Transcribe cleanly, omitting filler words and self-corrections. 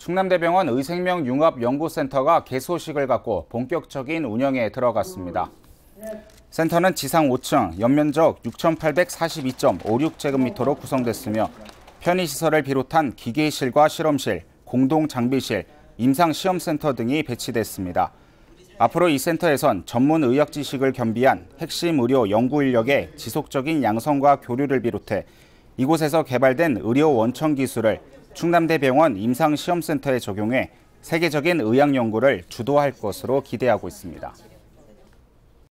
충남대병원 의생명융합연구센터가 개소식을 갖고 본격적인 운영에 들어갔습니다. 센터는 지상 5층, 연면적 6,842.56제곱미터로 구성됐으며 편의시설을 비롯한 기계실과 실험실, 공동장비실, 임상시험센터 등이 배치됐습니다. 앞으로 이 센터에선 전문 의학 지식을 겸비한 핵심 의료 연구 인력의 지속적인 양성과 교류를 비롯해 이곳에서 개발된 의료 원천 기술을 충남대병원 임상시험센터에 적용해 세계적인 의학 연구를 주도할 것으로 기대하고 있습니다.